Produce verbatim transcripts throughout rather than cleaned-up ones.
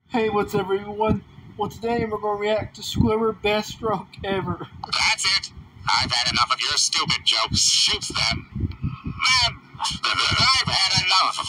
Hey, what's up, everyone? Well, today we're going to react to Squidward Best Stroke Ever. That's it. I've had enough of your stupid jokes. Shoot them. Man, I've had enough.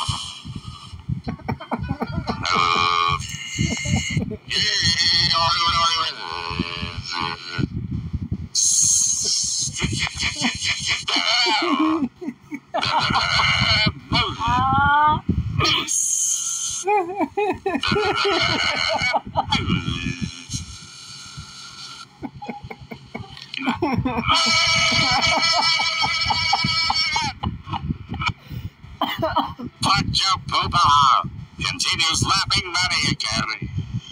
Pot joke poopa continues lapping money again.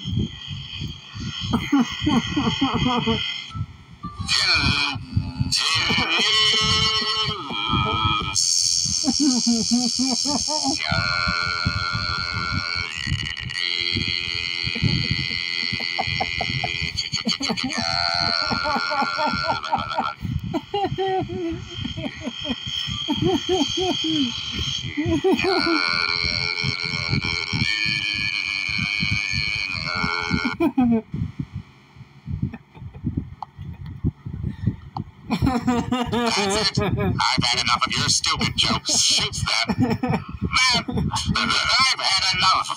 That's it. I've had enough of your stupid jokes. Shoot them. Man, I've had enough.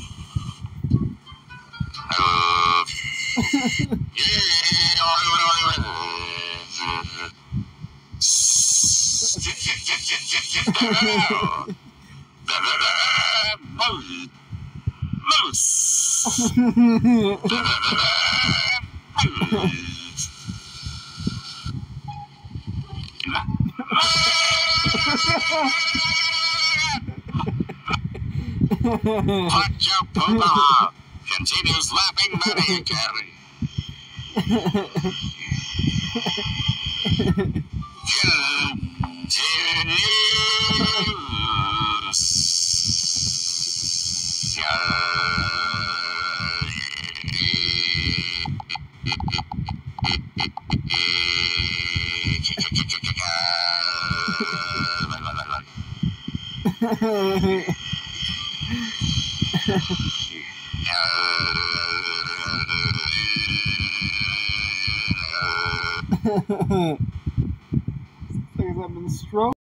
Hot joke poopa continues lapping money again. Things I've been stroking.